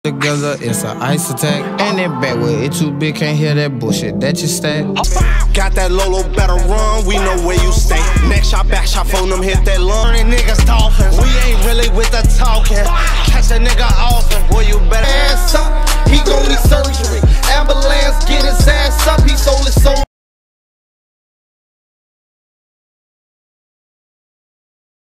together, it's an ice attack. And that back way, it too big, can't hear that bullshit. That you stack. Got that Lolo, better run, we know where you stay. Next shot, back shot, phone them, hit that lung. And niggas talking, we ain't really with the talking. Catch a nigga off, and boy, you better ass up. He gon' need surgery. Ambulance, get his ass.